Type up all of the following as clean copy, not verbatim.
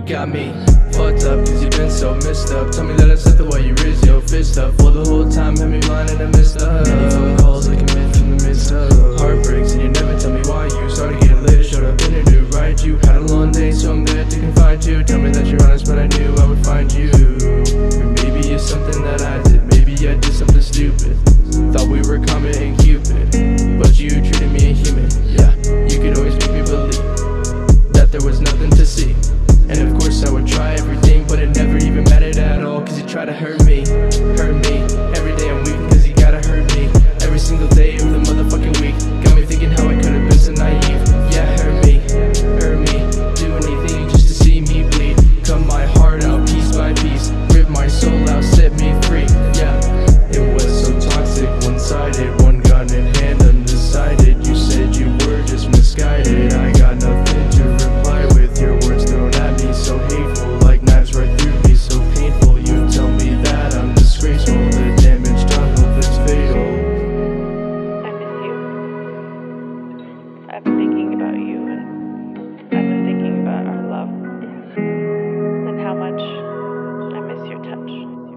got me fucked up cause you've been so messed up. Tell me that I said the way you raise your fist up. For the whole time had me blind in the midst of many phone calls I commit from the midst of heartbreaks. And you never tell me why you started getting later, showed up in a new ride. You had a long day so I'm there to confide to. Tell me that you're honest but I knew I would find you. Or maybe it's something that I did, maybe I did something stupid. Thought we were comet and cupid, but you treated me inhuman. Yeah, you could always make me believe that there was nothing to see. And of course I would try everything, but it never even mattered at all. Cause you try to hurt me. Every day I'm weak cause you gotta hurt me. Every single day of the motherfucking week. Got me thinking how I could've been so naive. Yeah, hurt me. Do anything just to see me bleed. Cut my heart out piece by piece. Rip my soul out, set me free. Yeah, it was so toxic, one-sided. One gun in hand, undecided. You said you were just misguided. I got nothing to reply with. Your words thrown at me so hateful, like knives right through me, so painful. You tell me that I'm disgraceful. The damage done, hope it's fatal. I miss you. I've been thinking about you, and I've been thinking about our love, and how much I miss your touch.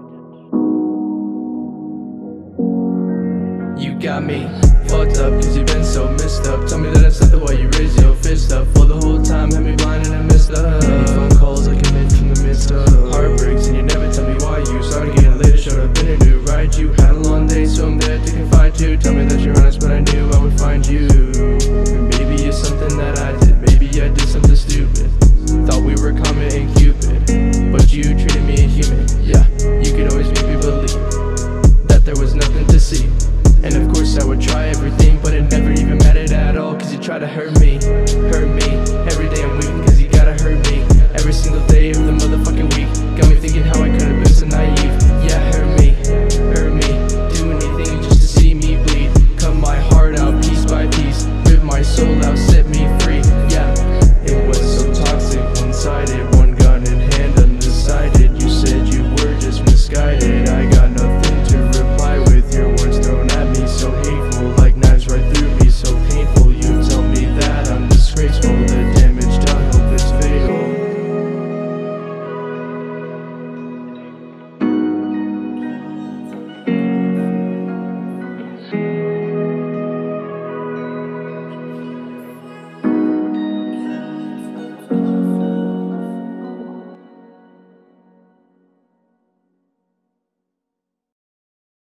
You got me fucked up cause you've been so messed up. Tell me that I said the way you raise your fist up. For the whole time